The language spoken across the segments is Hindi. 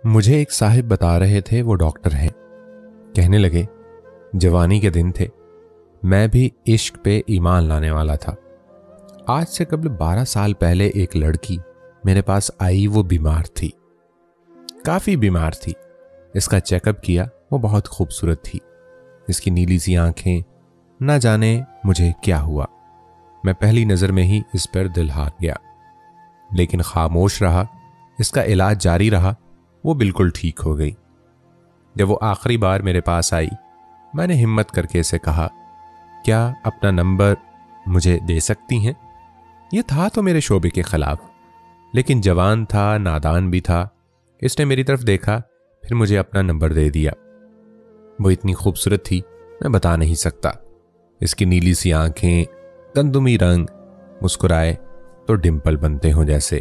मुझे एक साहिब बता रहे थे, वो डॉक्टर हैं। कहने लगे, जवानी के दिन थे, मैं भी इश्क पे ईमान लाने वाला था। आज से कबल 12 साल पहले एक लड़की मेरे पास आई। वो बीमार थी, काफी बीमार थी। इसका चेकअप किया, वो बहुत खूबसूरत थी। इसकी नीली सी आंखें, ना जाने मुझे क्या हुआ। मैं पहली नजर में ही इस पर दिल हार गया, लेकिन खामोश रहा। इसका इलाज जारी रहा, वो बिल्कुल ठीक हो गई। जब वो आखिरी बार मेरे पास आई, मैंने हिम्मत करके इसे कहा, क्या अपना नंबर मुझे दे सकती हैं? ये था तो मेरे शोबे के खिलाफ, लेकिन जवान था, नादान भी था। इसने मेरी तरफ देखा, फिर मुझे अपना नंबर दे दिया। वो इतनी खूबसूरत थी, मैं बता नहीं सकता। इसकी नीली सी आंखें, गंदुमी रंग, मुस्कुराए तो डिंपल बनते हों जैसे।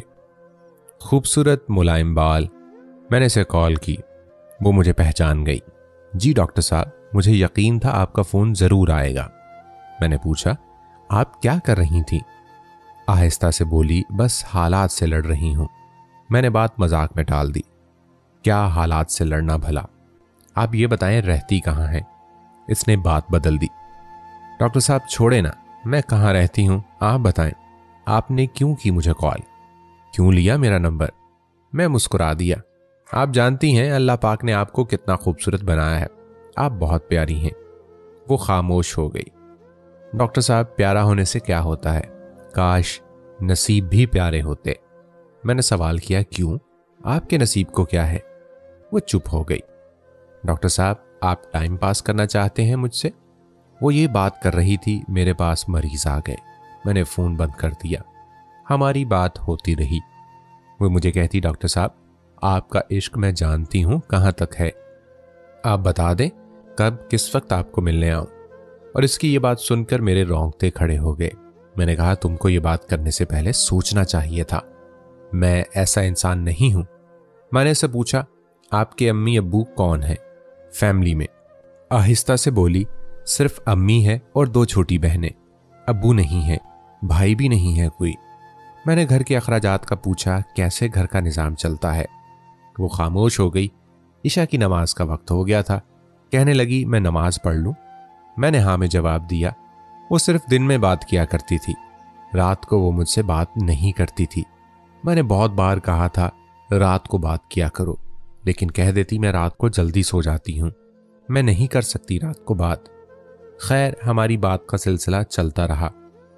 खूबसूरत मुलायम बाल। मैंने इसे कॉल की, वो मुझे पहचान गई। जी डॉक्टर साहब, मुझे यकीन था आपका फ़ोन ज़रूर आएगा। मैंने पूछा, आप क्या कर रही थी? आहिस्ता से बोली, बस हालात से लड़ रही हूं। मैंने बात मजाक में टाल दी। क्या हालात से लड़ना भला? आप ये बताएं, रहती कहाँ हैं? इसने बात बदल दी। डॉक्टर साहब छोड़े ना, मैं कहाँ रहती हूं, आप बताएं। आपने क्यों की मुझे कॉल? क्यों लिया मेरा नंबर? मैं मुस्कुरा दिया। आप जानती हैं अल्लाह पाक ने आपको कितना खूबसूरत बनाया है, आप बहुत प्यारी हैं। वो खामोश हो गई। डॉक्टर साहब, प्यारा होने से क्या होता है? काश नसीब भी प्यारे होते। मैंने सवाल किया, क्यों? आपके नसीब को क्या है? वो चुप हो गई। डॉक्टर साहब, आप टाइम पास करना चाहते हैं मुझसे? वो ये बात कर रही थी, मेरे पास मरीज आ गए। मैंने फ़ोन बंद कर दिया। हमारी बात होती रही। वो मुझे कहती, डॉक्टर साहब, आपका इश्क मैं जानती हूं कहां तक है। आप बता दें कब किस वक्त आपको मिलने आऊं। और इसकी ये बात सुनकर मेरे रोंगटे खड़े हो गए। मैंने कहा, तुमको ये बात करने से पहले सोचना चाहिए था। मैं ऐसा इंसान नहीं हूं। मैंने इससे पूछा, आपके अम्मी अब्बू कौन है फैमिली में? आहिस्ता से बोली, सिर्फ अम्मी है और 2 छोटी बहनें। अब्बू नहीं है, भाई भी नहीं है कोई। मैंने घर के अखराजात का पूछा, कैसे घर का निज़ाम चलता है? वो खामोश हो गई। इशा की नमाज का वक्त हो गया था। कहने लगी, मैं नमाज पढ़ लूं? मैंने हाँ में जवाब दिया। वो सिर्फ दिन में बात किया करती थी, रात को वो मुझसे बात नहीं करती थी। मैंने बहुत बार कहा था रात को बात किया करो, लेकिन कह देती मैं रात को जल्दी सो जाती हूँ, मैं नहीं कर सकती रात को बात। खैर, हमारी बात का सिलसिला चलता रहा।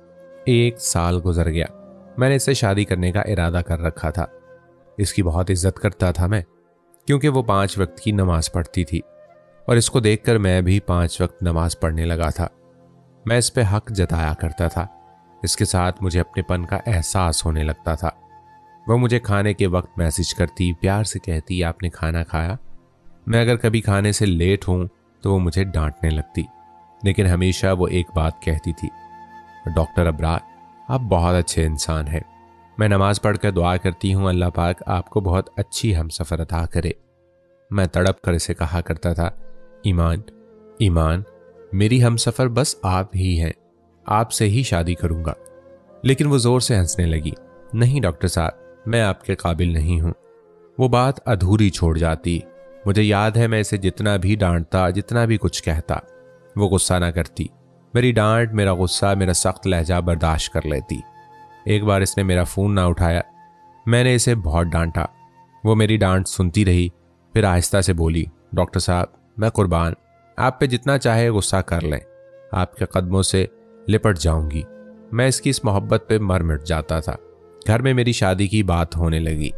1 साल गुजर गया। मैंने इससे शादी करने का इरादा कर रखा था। इसकी बहुत इज्जत करता था मैं, क्योंकि वो 5 वक्त की नमाज पढ़ती थी और इसको देखकर मैं भी 5 वक्त नमाज पढ़ने लगा था। मैं इस पे हक जताया करता था। इसके साथ मुझे अपनेपन का एहसास होने लगता था। वो मुझे खाने के वक्त मैसेज करती, प्यार से कहती, आपने खाना खाया? मैं अगर कभी खाने से लेट हूं तो वो मुझे डांटने लगती, लेकिन हमेशा वो एक बात कहती थी, डॉक्टर अबरार, आप बहुत अच्छे इंसान हैं। मैं नमाज पढ़कर दुआ करती हूँ, अल्लाह पाक आपको बहुत अच्छी हमसफ़र अता करे। मैं तड़प कर इसे कहा करता था, ईमान ईमान, मेरी हमसफ़र बस आप ही हैं, आपसे ही शादी करूँगा। लेकिन वो ज़ोर से हंसने लगी। नहीं डॉक्टर साहब, मैं आपके काबिल नहीं हूँ। वो बात अधूरी छोड़ जाती। मुझे याद है, मैं इसे जितना भी डांटता, जितना भी कुछ कहता, वो गुस्सा ना करती। मेरी डांट, मेरा गुस्सा, मेरा सख्त लहजा बर्दाश्त कर लेती। एक बार इसने मेरा फ़ोन ना उठाया। मैंने इसे बहुत डांटा। वो मेरी डांट सुनती रही, फिर आहिस्ता से बोली, डॉक्टर साहब, मैं कुर्बान, आप पे जितना चाहे गुस्सा कर लें, आपके कदमों से लिपट जाऊंगी। मैं इसकी इस मोहब्बत पे मर मिट जाता था। घर में मेरी शादी की बात होने लगी।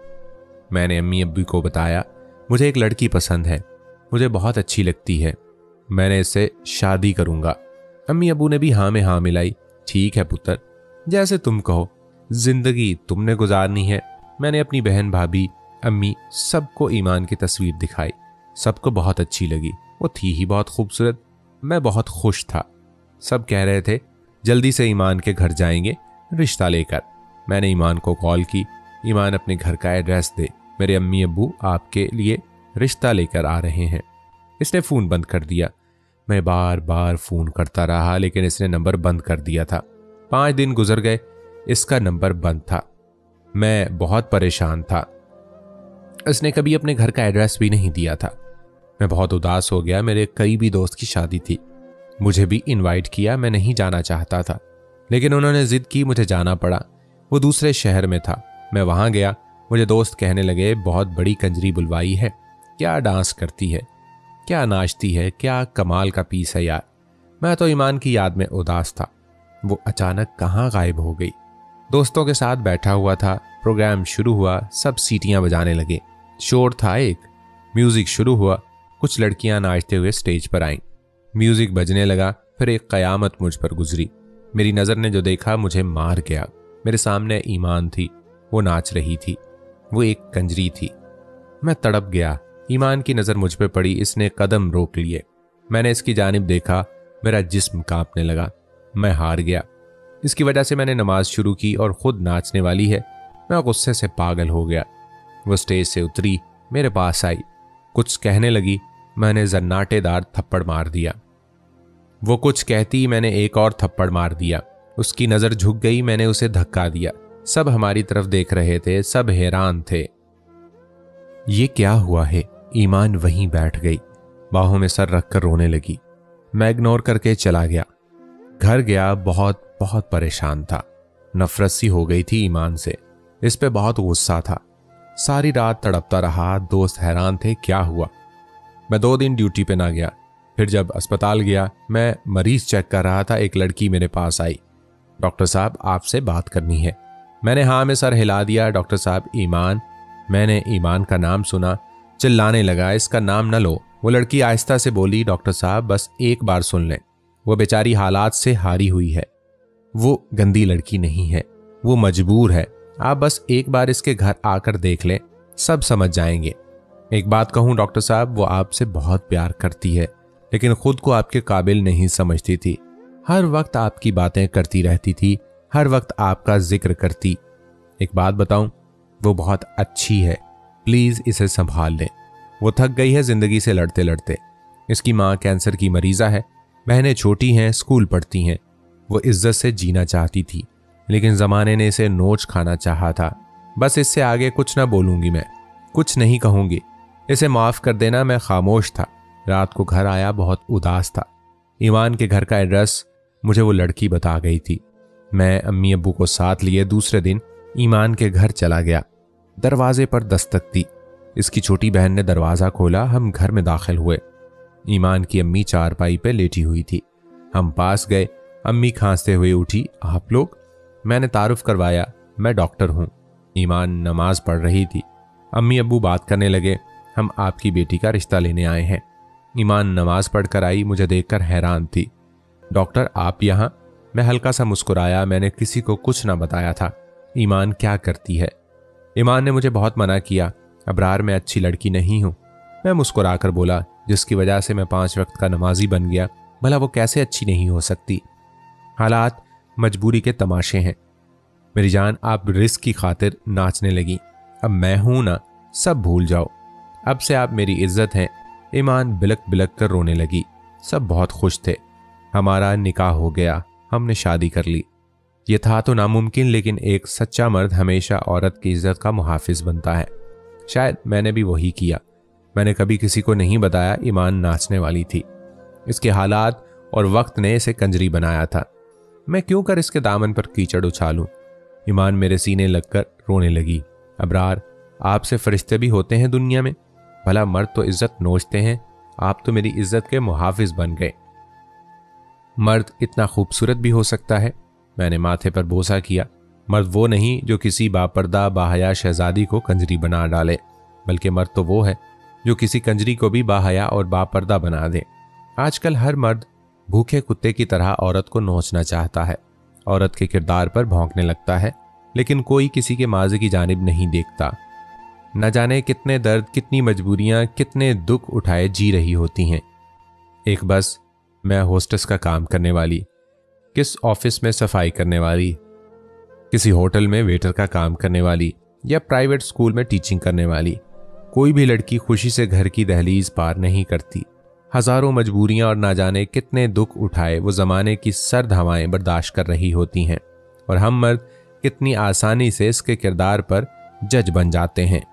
मैंने अम्मी अब्बू को बताया, मुझे एक लड़की पसंद है, मुझे बहुत अच्छी लगती है, मैंने इससे शादी करूंगा। अम्मी अब्बू ने भी हाँ में हाँ मिलाई। ठीक है पुत्र, जैसे तुम कहो, जिंदगी तुमने गुजारनी है। मैंने अपनी बहन, भाभी, अम्मी, सबको ईमान की तस्वीर दिखाई। सबको बहुत अच्छी लगी। वो थी ही बहुत खूबसूरत। मैं बहुत खुश था। सब कह रहे थे जल्दी से ईमान के घर जाएंगे रिश्ता लेकर। मैंने ईमान को कॉल की, ईमान अपने घर का एड्रेस दे, मेरे अम्मी अब्बू आपके लिए रिश्ता लेकर आ रहे हैं। इसने फ़ोन बंद कर दिया। मैं बार बार फ़ोन करता रहा, लेकिन इसने नंबर बंद कर दिया था। 5 दिन गुजर गए, इसका नंबर बंद था। मैं बहुत परेशान था। इसने कभी अपने घर का एड्रेस भी नहीं दिया था। मैं बहुत उदास हो गया। मेरे करीबी दोस्त की शादी थी, मुझे भी इनवाइट किया। मैं नहीं जाना चाहता था, लेकिन उन्होंने जिद की, मुझे जाना पड़ा। वो दूसरे शहर में था। मैं वहां गया। मुझे दोस्त कहने लगे, बहुत बड़ी कंजरी बुलवाई है, क्या डांस करती है, क्या नाचती है, क्या कमाल का पीस है यार। मैं तो ईमान की याद में उदास था। वो अचानक कहाँ गायब हो गई। दोस्तों के साथ बैठा हुआ था। प्रोग्राम शुरू हुआ। सब सीटियां बजाने लगे। शोर था एक। म्यूजिक शुरू हुआ। कुछ लड़कियां नाचते हुए स्टेज पर आईं। म्यूजिक बजने लगा। फिर एक कयामत मुझ पर गुजरी। मेरी नजर ने जो देखा मुझे मार गया। मेरे सामने ईमान थी। वो नाच रही थी। वो एक कंजरी थी। मैं तड़प गया। ईमान की नजर मुझ पर पड़ी। इसने कदम रोक लिए। मैंने इसकी जानिब देखा। मेरा जिस्म कांपने लगा। मैं हार गया। इसकी वजह से मैंने नमाज शुरू की और खुद नाचने वाली है। मैं गुस्से से पागल हो गया। वो स्टेज से उतरी, मेरे पास आई, कुछ कहने लगी। मैंने जन्नाटेदार थप्पड़ मार दिया। वो कुछ कहती, मैंने एक और थप्पड़ मार दिया। उसकी नजर झुक गई। मैंने उसे धक्का दिया। सब हमारी तरफ देख रहे थे। सब हैरान थे। ये क्या हुआ है? ईमान वहीं बैठ गई, बाहों में सर रखकर रोने लगी। मैं इग्नोर करके चला गया। घर गया। बहुत बहुत परेशान था। नफरत सी हो गई थी ईमान से। इस पे बहुत गुस्सा था। सारी रात तड़पता रहा। दोस्त हैरान थे क्या हुआ। मैं 2 दिन ड्यूटी पे ना गया। फिर जब अस्पताल गया, मैं मरीज चेक कर रहा था। एक लड़की मेरे पास आई। डॉक्टर साहब, आपसे बात करनी है। मैंने हाँ में सर हिला दिया। डॉक्टर साहब, ईमान। मैंने ईमान का नाम सुना। चिल्लाने लगा, इसका नाम न लो। वो लड़की आहिस्ता से बोली, डॉक्टर साहब बस एक बार सुन लें। वो बेचारी हालात से हारी हुई है। वो गंदी लड़की नहीं है। वो मजबूर है। आप बस एक बार इसके घर आकर देख लें, सब समझ जाएंगे। एक बात कहूं डॉक्टर साहब, वो आपसे बहुत प्यार करती है, लेकिन खुद को आपके काबिल नहीं समझती थी। हर वक्त आपकी बातें करती रहती थी। हर वक्त आपका जिक्र करती। एक बात बताऊं, वो बहुत अच्छी है। प्लीज इसे संभाल लें। वो थक गई है जिंदगी से लड़ते लड़ते। इसकी माँ कैंसर की मरीजा है। बहनें छोटी हैं, स्कूल पढ़ती हैं। वो इज्जत से जीना चाहती थी, लेकिन जमाने ने इसे नोच खाना चाहा था। बस इससे आगे कुछ ना बोलूंगी, मैं कुछ नहीं कहूंगी। इसे माफ कर देना। मैं खामोश था। रात को घर आया, बहुत उदास था। ईमान के घर का एड्रेस मुझे वो लड़की बता गई थी। मैं अम्मी अब्बू को साथ लिए दूसरे दिन ईमान के घर चला गया। दरवाजे पर दस्तक दी। इसकी छोटी बहन ने दरवाजा खोला। हम घर में दाखिल हुए। ईमान की अम्मी चारपाई पे लेटी हुई थी। हम पास गए। अम्मी खांसते हुए उठी, आप लोग? मैंने तारुफ करवाया, मैं डॉक्टर हूं। ईमान नमाज पढ़ रही थी। अम्मी अब्बू बात करने लगे, हम आपकी बेटी का रिश्ता लेने आए हैं। ईमान नमाज पढ़कर आई। मुझे देखकर हैरान थी। डॉक्टर, आप यहाँ? मैं हल्का सा मुस्कुराया। मैंने किसी को कुछ ना बताया था। ईमान क्या करती है? ईमान ने मुझे बहुत मना किया। अबरार, मैं अच्छी लड़की नहीं हूं। मैं मुस्कुराकर बोला, जिसकी वजह से मैं 5 वक्त का नमाजी बन गया, भला वो कैसे अच्छी नहीं हो सकती? हालात मजबूरी के तमाशे हैं। मेरी जान, आप रिस्क की खातिर नाचने लगी। अब मैं हूं ना, सब भूल जाओ। अब से आप मेरी इज्जत हैं। ईमान बिलक बिलक कर रोने लगी। सब बहुत खुश थे। हमारा निकाह हो गया। हमने शादी कर ली। ये था तो नामुमकिन, लेकिन एक सच्चा मर्द हमेशा औरत की इज्जत का मुहाफिज बनता है। शायद मैंने भी वही किया। मैंने कभी किसी को नहीं बताया ईमान नाचने वाली थी। इसके हालात और वक्त ने इसे कंजरी बनाया था। मैं क्यों कर इसके दामन पर कीचड़ उछालूं? ईमान मेरे सीने लगकर रोने लगी। अबरार, आपसे फरिश्ते भी होते हैं दुनिया में? भला मर्द तो इज्जत नोचते हैं, आप तो मेरी इज्जत के मुहाफिज बन गए। मर्द इतना खूबसूरत भी हो सकता है? मैंने माथे पर बोसा किया। मर्द वो नहीं जो किसी बापर्दा बाहया शहजादी को कंजरी बना डाले, बल्कि मर्द तो वो है जो किसी कंजरी को भी बाहया और बापर्दा बना दे। आजकल हर मर्द भूखे कुत्ते की तरह औरत को नोचना चाहता है, औरत के किरदार पर भौंकने लगता है, लेकिन कोई किसी के माज़े की जानिब नहीं देखता। न जाने कितने दर्द, कितनी मजबूरियां, कितने दुख उठाए जी रही होती हैं। एक बस मैं होस्टेस का काम करने वाली, किस ऑफिस में सफाई करने वाली, किसी होटल में वेटर का काम करने वाली, या प्राइवेट स्कूल में टीचिंग करने वाली, कोई भी लड़की खुशी से घर की दहलीज पार नहीं करती। हजारों मजबूरियां और ना जाने कितने दुख उठाए वो जमाने की सर्द हवाएं बर्दाश्त कर रही होती हैं, और हम मर्द कितनी आसानी से इसके किरदार पर जज बन जाते हैं।